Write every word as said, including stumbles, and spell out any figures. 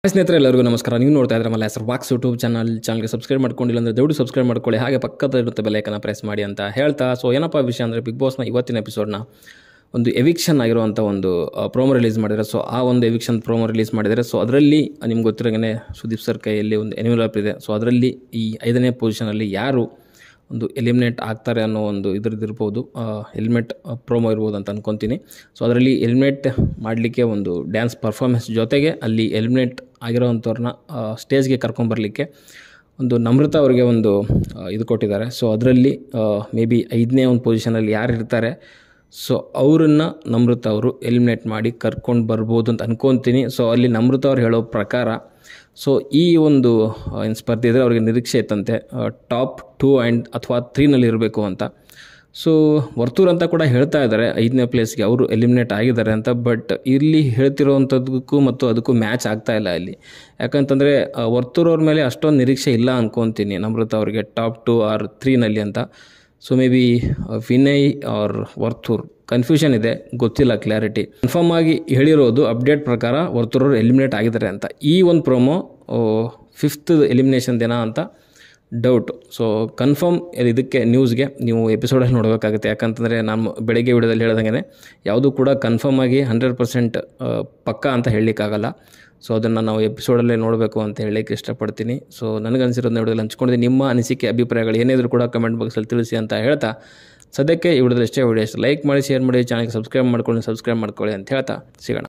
ಸ್ನೇಹಿತರೆ ಎಲ್ಲರಿಗೂ ನಮಸ್ಕಾರ. ನೀವು ನೋಡ್ತಾ ಇದ್ರೆ ಮಲ್ಲ ಹೆಸರು ವಾಕ್ಸ್ ಯೂಟ್ಯೂಬ್ ಚಾನಲ್ ಚಾನಲ್ಗೆ ಸಬ್ಸ್ಕ್ರೈಬ್ ಮಾಡ್ಕೊಂಡಿಲ್ಲ ಅಂದರೆ ದಯವಿಟ್ಟು ಸಬ್ಸ್ಕ್ರೈಬ್ ಮಾಡ್ಕೊಳ್ಳಿ, ಹಾಗೆ ಪಕ್ಕದಲ್ಲಿರುತ್ತೆ ಬೆಲ್ಲೈಕನ್ನ ಪ್ರೆಸ್ ಮಾಡಿ ಅಂತ ಹೇಳ್ತಾ, ಸೊ ಏನಪ್ಪ ವಿಷಯ ಅಂದರೆ ಬಿಗ್ ಬಾಸ್ನ ಇವತ್ತಿನ ಎಪಿಸೋಡ್ನ ಒಂದು ಎವಿಕ್ಷನ್ ಆಗಿರುವಂಥ ಒಂದು ಪ್ರೋಮೋ ರಿಲೀಸ್ ಮಾಡಿದರೆ. ಸೊ ಆ ಒಂದು ಎವಿಕ್ಷನ್ ಪ್ರೋಮೋ ರಿಲೀಸ್ ಮಾಡಿದರೆ. ಸೊ ಅದರಲ್ಲಿ ನಿಮ್ಗೆ ಗೊತ್ತಿರೋಂಗೆ ಸುದೀಪ್ ಸರ್ ಕೈಯಲ್ಲಿ ಒಂದು ಎನ್ವೆಲಪ್ ಇದೆ. ಸೊ ಅದರಲ್ಲಿ ಈ ಐದನೇ ಪೊಸಿಷನಲ್ಲಿ ಯಾರು ಒಂದು ಎಲಿಮಿನೇಟ್ ಆಗ್ತಾರೆ ಅನ್ನೋ ಒಂದು ಇದ್ರದ್ದಿರ್ಬೋದು, ಎಲಿಮಿನೇಟ್ ಪ್ರೋಮೋ ಇರ್ಬೋದು ಅಂತ ಅಂದ್ಕೊತೀನಿ. ಸೊ ಅದರಲ್ಲಿ ಎಲಿಮಿನೇಟ್ ಮಾಡಲಿಕ್ಕೆ ಒಂದು ಡ್ಯಾನ್ಸ್ ಪರ್ಫಾರ್ಮೆನ್ಸ್ ಜೊತೆಗೆ ಅಲ್ಲಿ ಎಲಿಮಿನೇಟ್ ಆಗಿರೋವಂಥವ್ರನ್ನ ಸ್ಟೇಜ್ಗೆ ಕರ್ಕೊಂಬರಲಿಕ್ಕೆ ಒಂದು ನಮ್ರತ ಅವರಿಗೆ ಒಂದು ಇದು ಕೊಟ್ಟಿದ್ದಾರೆ. ಸೊ ಅದರಲ್ಲಿ ಮೇ ಬಿ ಐದನೇ ಒಂದು ಪೊಸಿಷನಲ್ಲಿ ಯಾರು ಇರ್ತಾರೆ, ಸೊ ಅವರನ್ನು ನಮ್ರತ ಅವರು ಎಲಿಮಿನೇಟ್ ಮಾಡಿ ಕರ್ಕೊಂಡು ಬರ್ಬೋದು ಅಂತ ಅಂದ್ಕೊತೀನಿ. ಸೊ ಅಲ್ಲಿ ನಮ್ರತ ಅವ್ರು ಹೇಳೋ ಪ್ರಕಾರ ಸೊ ಈ ಒಂದು ಏನು ಸ್ಪರ್ಧೆ ಇದ್ದರೆ ಅವರಿಗೆ ನಿರೀಕ್ಷೆ ಇತ್ತಂತೆ ಟಾಪ್ ಟೂ ಆ್ಯಂಡ್ ಅಥವಾ ತ್ರೀನಲ್ಲಿ ಇರಬೇಕು ಅಂತ. ಸೊ ವರ್ತೂರ್ ಅಂತ ಕೂಡ ಹೇಳ್ತಾ ಇದ್ದಾರೆ ಐದನೇ ಪ್ಲೇಸ್ಗೆ ಅವರು ಎಲಿಮಿನೇಟ್ ಆಗಿದ್ದಾರೆ ಅಂತ. ಬಟ್ ಇಲ್ಲಿ ಹೇಳ್ತಿರೋವಂಥದ್ದಕ್ಕೂ ಮತ್ತು ಅದಕ್ಕೂ ಮ್ಯಾಚ್ ಆಗ್ತಾ ಇಲ್ಲ ಇಲ್ಲಿ. ಯಾಕಂತಂದರೆ ವರ್ತೂರ್ ಅವ್ರ ಮೇಲೆ ಅಷ್ಟೊಂದು ನಿರೀಕ್ಷೆ ಇಲ್ಲ ಅಂದ್ಕೊತೀನಿ ನಮ್ರತ ಅವರಿಗೆ ಟಾಪ್ ಟು ಆರ್ ತ್ರೀನಲ್ಲಿ ಅಂತ. So maybe Vinay or Varthur confusion ಇದೆ, ಗೊತ್ತಿಲ್ಲ ಕ್ಲಾರಿಟಿ. ಕನ್ಫರ್ಮ್ ಆಗಿ ಹೇಳಿರೋದು ಅಪ್ಡೇಟ್ ಪ್ರಕಾರ ವರ್ತೂರವ್ರು ಎಲಿಮಿನೇಟ್ ಆಗಿದ್ದಾರೆ ಅಂತ. ಈ ಒಂದು ಪ್ರೋಮೋ ಫಿಫ್ತ್ ಎಲಿಮಿನೇಷನ್ ದಿನ ಅಂತ ಡೌಟು. ಸೊ ಕನ್ಫರ್ಮ್ ಇದಕ್ಕೆ ನ್ಯೂಸ್ಗೆ ನೀವು ಎಪಿಸೋಡಲ್ಲಿ ನೋಡಬೇಕಾಗುತ್ತೆ. ಯಾಕಂತಂದರೆ ನಾನು ಬೆಳಗ್ಗೆ ವಿಡಿಯೋದಲ್ಲಿ ಹೇಳ್ದಂಗೆ ಯಾವುದೂ ಕೂಡ ಕನ್ಫರ್ಮ್ ಆಗಿ ಹಂಡ್ರೆಡ್ ಪರ್ಸೆಂಟ್ ಪಕ್ಕಾ ಅಂತ ಹೇಳಲಿಕ್ಕಾಗಲ್ಲ. ಸೊ ಅದನ್ನು ನಾವು ಎಪಿಸೋಡಲ್ಲೇ ನೋಡಬೇಕು ಅಂತ ಹೇಳಲಿಕ್ಕೆ ಇಷ್ಟಪಡ್ತೀನಿ. ಸೊ ನನಗನ್ಸಿರೋದನ್ನ ವಿಡಿಯೋದಲ್ಲಿ ಹಂಚ್ಕೊಂಡಿದ್ದೀನಿ. ನಿಮ್ಮ ಅನಿಸಿಕೆ ಅಭಿಪ್ರಾಯಗಳು ಏನಿದ್ರು ಕೂಡ ಕಮೆಂಟ್ ಬಾಕ್ಸಲ್ಲಿ ತಿಳಿಸಿ ಅಂತ ಹೇಳ್ತಾ, ಸದ್ಯಕ್ಕೆ ಈ ವಿಡಿಯೋದಲ್ಲಿ ಎಷ್ಟೇ ವಿಡಿಯೋ ಲೈಕ್ ಮಾಡಿ, ಶೇರ್ ಮಾಡಿ, ಚಾನಲ್ಗೆ ಸಬ್ಸ್ಕ್ರೈಬ್ ಮಾಡ್ಕೊಳ್ಳಿ ಸಬ್ಸ್ಕ್ರೈಬ್ ಮಾಡ್ಕೊಳ್ಳಿ ಅಂತ ಹೇಳ್ತಾ ಸಿಗೋಣ.